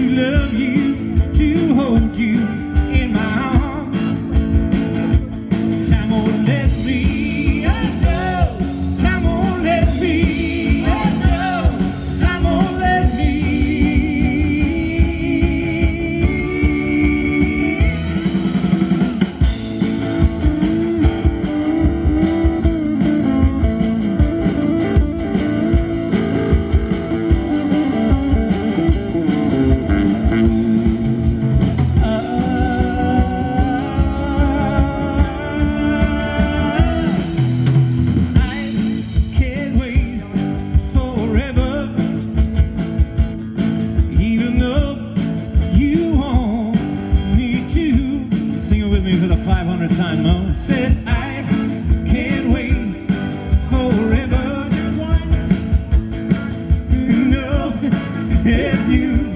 love you, to hold you in my arms. Time won't let me, oh no, time won't let me, oh no, time won't let me. For the 500th time, Mo said, I can't wait forever to know if you